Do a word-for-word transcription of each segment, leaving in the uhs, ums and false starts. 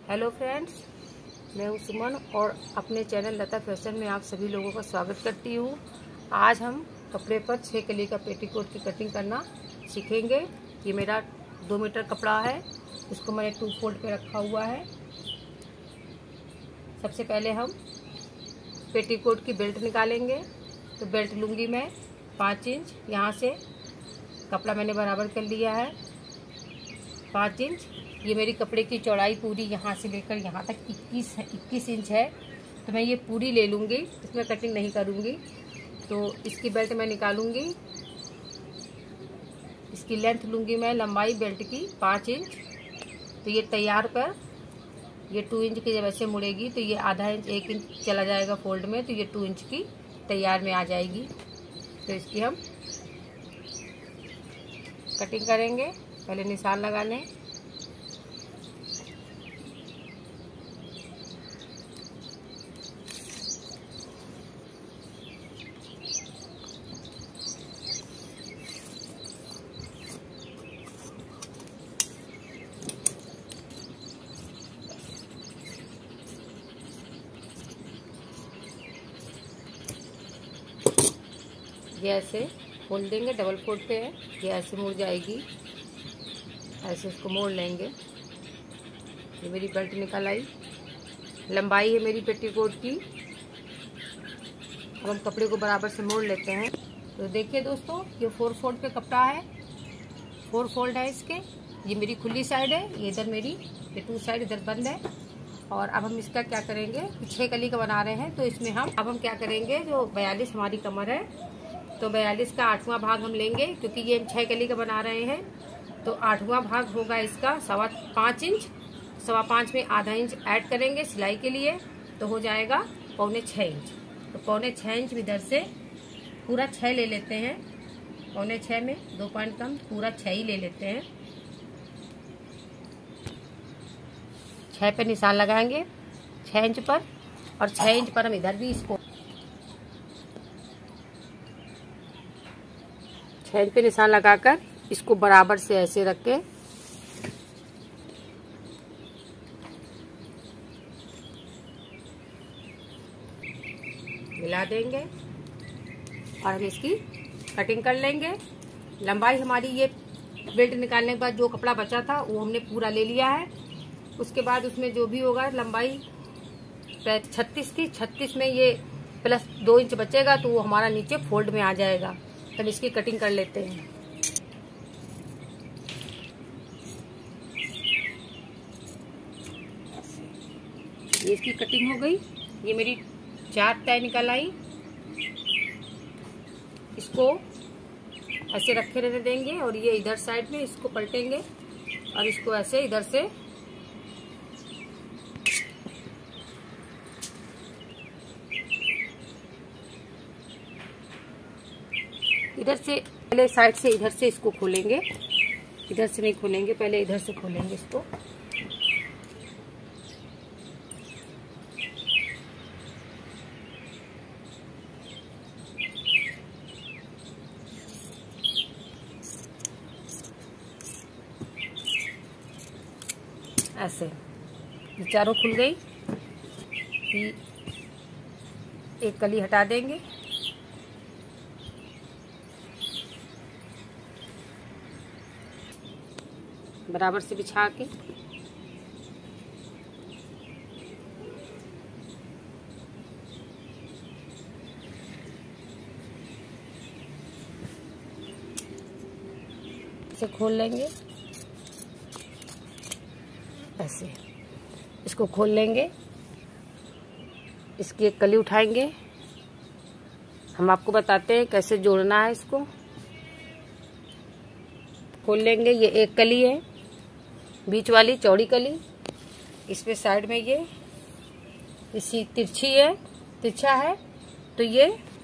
Hello friends, मैं हूँ सुमन और अपने चैनल लता फैशन में आप सभी लोगों का स्वागत करती हूँ। आज हम कपड़े पर छः कली का पेटीकोट की कटिंग करना सीखेंगे। ये मेरा दो मीटर कपड़ा है, इसको मैंने टू फोल्ड पे रखा हुआ है। सबसे पहले हम पेटीकोट की बेल्ट निकालेंगे। तो बेल्ट लूँगी मैं पाँच इंच। यहाँ से कपड़ा मैंने बराबर कर लिया है पाँच इंच। ये मेरी कपड़े की चौड़ाई पूरी यहाँ से लेकर यहाँ तक इक्कीस है इक्कीस इंच है। तो मैं ये पूरी ले लूँगी, इसमें कटिंग नहीं करूँगी। तो इसकी बेल्ट मैं निकालूँगी। इसकी लेंथ लूँगी मैं लंबाई बेल्ट की पाँच इंच। तो ये तैयार पर ये टू इंच की जब ऐसे मुड़ेगी तो ये आधा इंच एक इंच चला जाएगा फोल्ड में, तो ये टू इंच की तैयार में आ जाएगी। तो इसकी हम कटिंग करेंगे। पहले निशान लगा लें। ये ऐसे खोल देंगे, डबल फोल्ड पे है, ये ऐसे मुड़ जाएगी। ऐसे इसको मोड़ लेंगे। ये मेरी बेल्ट निकल आई। लंबाई है मेरी पेटीकोट की। अब हम कपड़े को बराबर से मोड़ लेते हैं। तो देखिए दोस्तों, ये फोर फोल्ड पे कपड़ा है, फोर फोल्ड है इसके। ये मेरी खुली साइड है, ये इधर मेरी ये टू साइड इधर बंद है। और अब हम इसका क्या करेंगे, छः कली का बना रहे हैं तो इसमें हम अब हम क्या करेंगे, जो बयालीस हमारी कमर है तो बयालीस का आठवां भाग हम लेंगे, क्योंकि ये हम छः कली का बना रहे हैं। तो आठवां भाग होगा इसका सवा पाँच इंच। सवा पाँच में आधा इंच ऐड करेंगे सिलाई के लिए, तो हो जाएगा पौने छः इंच। तो पौने छः इंच इधर से पूरा छः ले लेते हैं। पौने छः में दो पॉइंट कम, पूरा छः ही ले लेते हैं। छः पे निशान लगाएंगे छः इंच पर, और छः इंच पर हम इधर भी इसको छः इंच पे निशान लगाकर इसको बराबर से ऐसे रख के मिला देंगे और हम इसकी कटिंग कर लेंगे। लंबाई हमारी ये बेल्ट निकालने के बाद जो कपड़ा बचा था वो हमने पूरा ले लिया है। उसके बाद उसमें जो भी होगा लंबाई छत्तीस की, छत्तीस में ये प्लस दो इंच बचेगा तो वो हमारा नीचे फोल्ड में आ जाएगा। तब इसकी कटिंग कर लेते हैं। ये इसकी कटिंग हो गई। ये मेरी चार तय निकल आई। इसको ऐसे रखे रहने देंगे और ये इधर साइड में इसको पलटेंगे और इसको ऐसे इधर से इधर से पहले साइड से इधर से इसको खोलेंगे। इधर से नहीं खोलेंगे, पहले इधर से खोलेंगे इसको। ऐसे ये चारों खुल गई। एक कली हटा देंगे। बराबर से बिछा के इसे खोल लेंगे। ऐसे इसको खोल लेंगे। इसकी एक कली उठाएंगे। हम आपको बताते हैं कैसे जोड़ना है। इसको खोल लेंगे। ये एक कली है, बीच वाली चौड़ी कली। इसमें साइड में ये इसी तिरछी है, तिरछा है। तो ये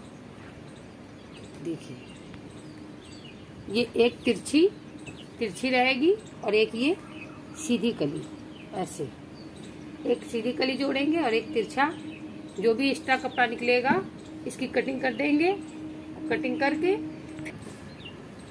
देखिए, ये एक तिरछी तिरछी रहेगी और एक ये सीधी कली। ऐसे एक सीधी कली जोड़ेंगे और एक तिरछा। जो भी एक्स्ट्रा कपड़ा निकलेगा इसकी कटिंग कर देंगे। कटिंग करके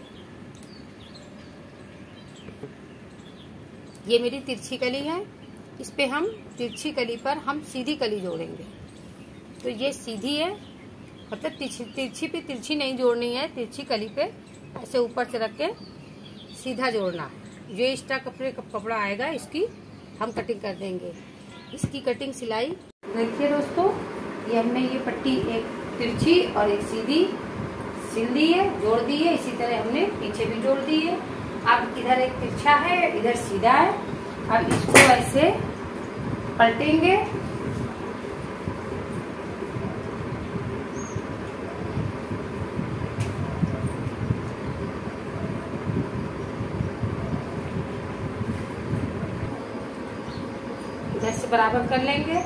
ये मेरी तिरछी कली है इस पे हम तिरछी कली पर हम सीधी कली जोड़ेंगे। तो ये सीधी है, मतलब तिरछी तिरछी पे तिरछी नहीं जोड़नी है, तिरछी कली पे ऐसे ऊपर से रख के सीधा जोड़ना है। जो एक्स्ट्रा कपड़े कपड़ा आएगा इसकी हम कटिंग कर देंगे। इसकी कटिंग सिलाई देखिए दोस्तों, ये हमने ये पट्टी एक तिरछी और एक सीधी सिल दी है, जोड़ दी है। इसी तरह हमने पीछे भी जोड़ दी है। अब इधर एक तिरछा है, इधर सीधा है। अब इसको ऐसे पलटेंगे, इधर से बराबर कर लेंगे।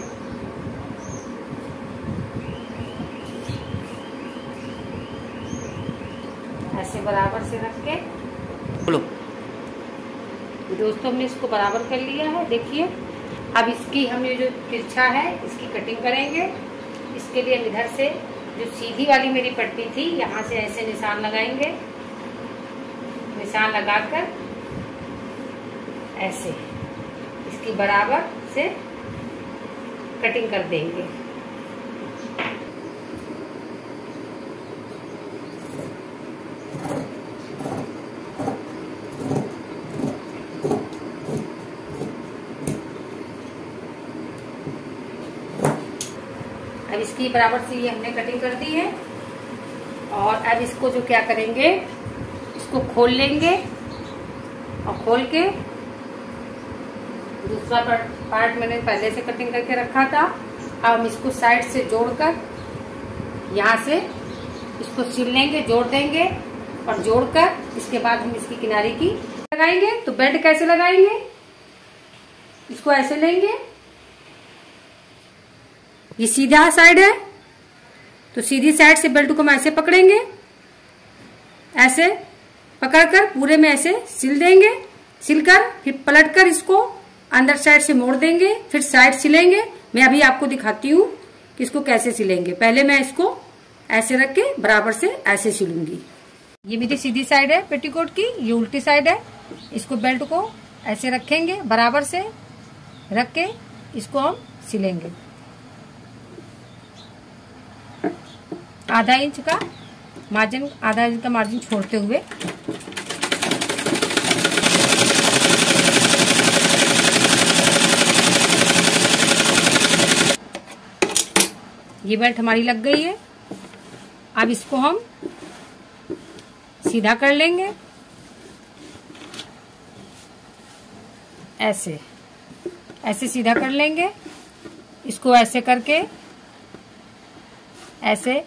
ऐसे बराबर से रख के बोलो दोस्तों, हमने इसको बराबर कर लिया है। देखिए अब इसकी हम ये जो तिरछा है इसकी कटिंग करेंगे। इसके लिए हम इधर से जो सीधी वाली मेरी पट्टी थी यहाँ से ऐसे निशान लगाएंगे। निशान लगाकर ऐसे इसकी बराबर से कटिंग कर देंगे। अब इसकी बराबर से ये हमने कटिंग कर दी है। और अब इसको जो क्या करेंगे, इसको खोल लेंगे और खोल के दूसरा पार्ट मैंने पहले से कटिंग करके रखा था। अब हम इसको साइड से जोड़कर यहाँ से इसको सिल लेंगे, जोड़ देंगे और जोड़कर इसके बाद हम इसकी किनारे की लगाएंगे। तो बेल्ट कैसे लगाएंगे, इसको ऐसे लेंगे, ये सीधा साइड है तो सीधी साइड से बेल्ट को हम ऐसे पकड़ेंगे, ऐसे पकड़कर पूरे में ऐसे सिल देंगे। सिलकर फिर पलटकर इसको अंदर साइड से मोड़ देंगे, फिर साइड सिलेंगे। मैं अभी आपको दिखाती हूँ कि इसको कैसे सिलेंगे। पहले मैं इसको ऐसे रख के बराबर से ऐसे सिलूंगी। ये मेरी सीधी साइड है पेटीकोट की, ये उल्टी साइड है। इसको बेल्ट को ऐसे रखेंगे, बराबर से रख के इसको हम सिलेंगे। आधा इंच का मार्जिन, आधा इंच का मार्जिन छोड़ते हुए ये बेल्ट हमारी लग गई है। अब इसको हम सीधा कर लेंगे, ऐसे ऐसे सीधा कर लेंगे। इसको ऐसे करके ऐसे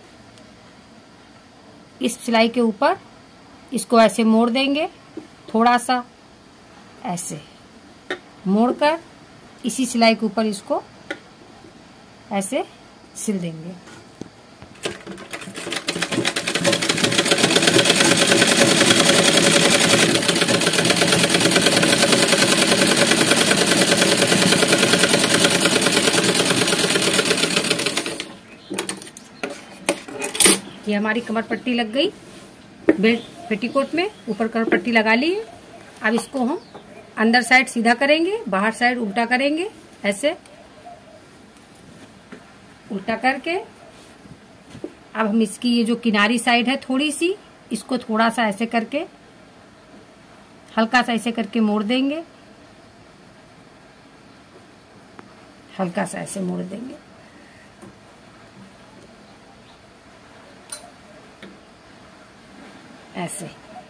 इस सिलाई के ऊपर इसको ऐसे मोड़ देंगे, थोड़ा सा ऐसे मोड़कर इसी सिलाई के ऊपर इसको ऐसे सिल देंगे। ये हमारी कमर पट्टी लग गई बेल्ट पेटीकोट में, ऊपर कमर पट्टी लगा ली है। अब इसको हम अंदर साइड सीधा करेंगे, बाहर साइड उल्टा करेंगे। ऐसे उल्टा करके अब हम इसकी ये जो किनारी साइड है थोड़ी सी, इसको थोड़ा सा ऐसे करके हल्का सा ऐसे करके मोड़ देंगे, हल्का सा ऐसे मोड़ देंगे। ऐसे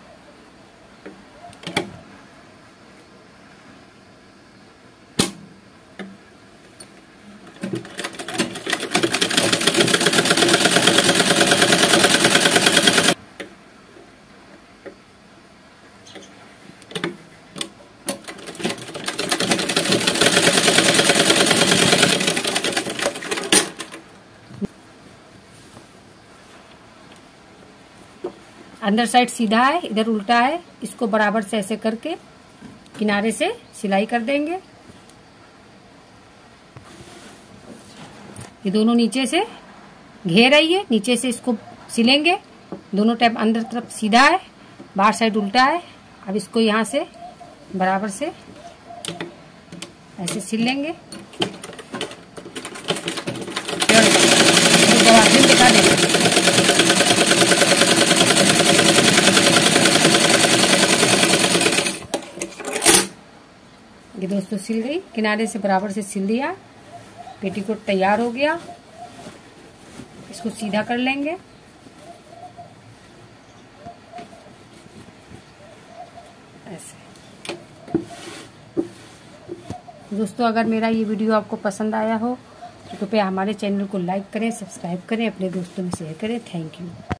अंदर साइड सीधा है, इधर उल्टा है। इसको बराबर से ऐसे करके किनारे से सिलाई कर देंगे। ये दोनों नीचे से घेर रही है, नीचे से इसको सिलेंगे। दोनों टाइप अंदर तरफ सीधा है, बाहर साइड उल्टा है। अब इसको यहाँ से बराबर से ऐसे सिल लेंगे। फिर दिखा देंगे। ये दोस्तों सिल गई, किनारे से बराबर से सिल दिया। पेटीकोट तैयार हो गया। इसको सीधा कर लेंगे। ऐसे दोस्तों, अगर मेरा ये वीडियो आपको पसंद आया हो तो कृपया हमारे चैनल को लाइक करें, सब्सक्राइब करें, अपने दोस्तों में शेयर करें। Thank you.